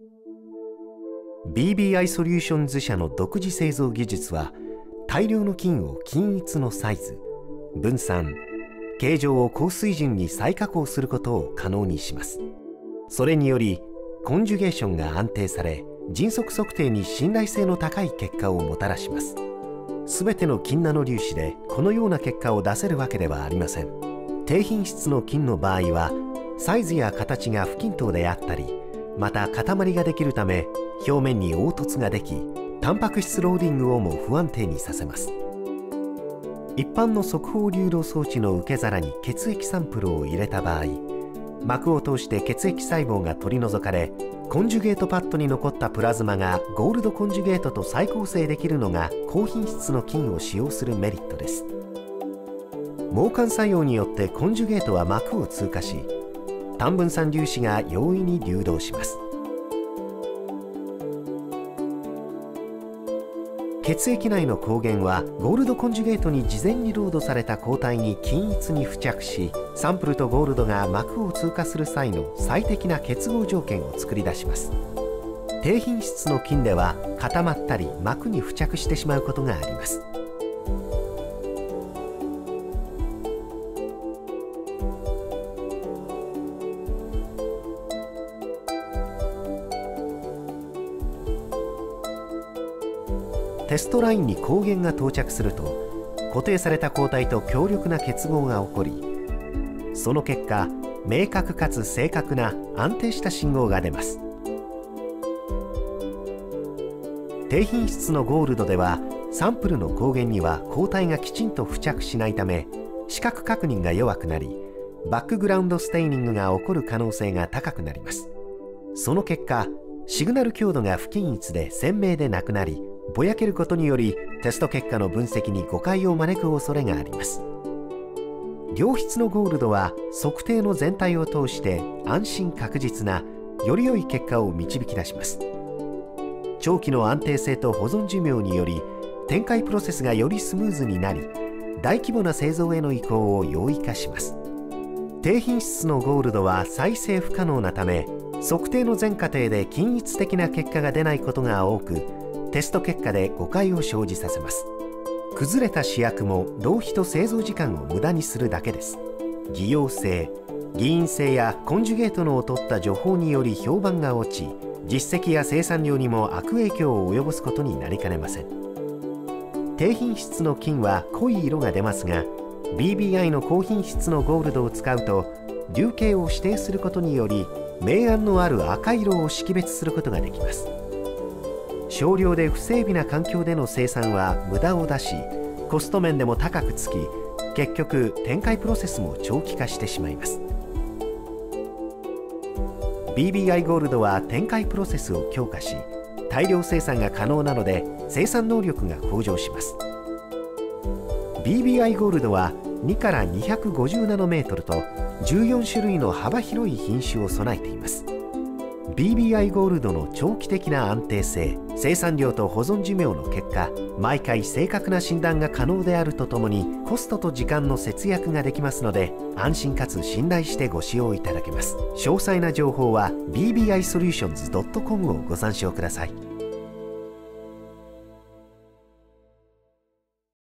BBI ソリューションズ社の独自製造技術は、大量の金を均一のサイズ、分散、形状を高水準に再加工することを可能にします。それによりコンジュゲーションが安定され、迅速測定に信頼性の高い結果をもたらします。すべての金ナノ粒子でこのような結果を出せるわけではありません。低品質の金の場合はサイズや形が不均等であったり、また塊ができるため表面に凹凸ができ、タンパク質ローディングをも不安定にさせます。一般の速報流動装置の受け皿に血液サンプルを入れた場合、膜を通して血液細胞が取り除かれ、コンジュゲートパッドに残ったプラズマがゴールドコンジュゲートと再構成できるのが高品質の金を使用するメリットです。毛管作用によってコンジュゲートは膜を通過し、単分散粒子が容易に流動します。血液内の抗原はゴールドコンジュゲートに事前にロードされた抗体に均一に付着し、サンプルとゴールドが膜を通過する際の最適な結合条件を作り出します。低品質の金では固まったり膜に付着してしまうことがあります。テストラインに抗原が到着すると、固定された抗体と強力な結合が起こり、その結果明確かつ正確な安定した信号が出ます。低品質のゴールドではサンプルの抗原には抗体がきちんと付着しないため、視覚確認が弱くなり、バックグラウンドステイニングが起こる可能性が高くなります。その結果、シグナル強度が不均一で鮮明でなくなり、ぼやけることによりテスト結果の分析に誤解を招く恐れがあります。良質のゴールドは測定の全体を通して安心確実なより良い結果を導き出します。長期の安定性と保存寿命により展開プロセスがよりスムーズになり、大規模な製造への移行を容易化します。低品質のゴールドは再生不可能なため、測定の全過程で均一的な結果が出ないことが多く、テスト結果で誤解を生じさせます。崩れた試薬も浪費と製造時間を無駄にするだけです。偽陽性、偽陰性やコンジュゲートのを取った情報により評判が落ち、実績や生産量にも悪影響を及ぼすことになりかねません。低品質の金は濃い色が出ますが、 BBI の高品質のゴールドを使うと粒径を指定することにより明暗のある赤色を識別することができます。少量で不整備な環境での生産は無駄を出し、コスト面でも高くつき、結局展開プロセスも長期化してしまいます。 BBI ゴールドは展開プロセスを強化し、大量生産が可能なので生産能力が向上します。 BBI ゴールドは2から250ナノメートルと14種類の幅広い品種を備えています。BBI ゴールドの長期的な安定性、生産量と保存寿命の結果、毎回正確な診断が可能であるとともにコストと時間の節約ができますので、安心かつ信頼してご使用いただけます。詳細な情報は bbisolutions.com をご参照ください。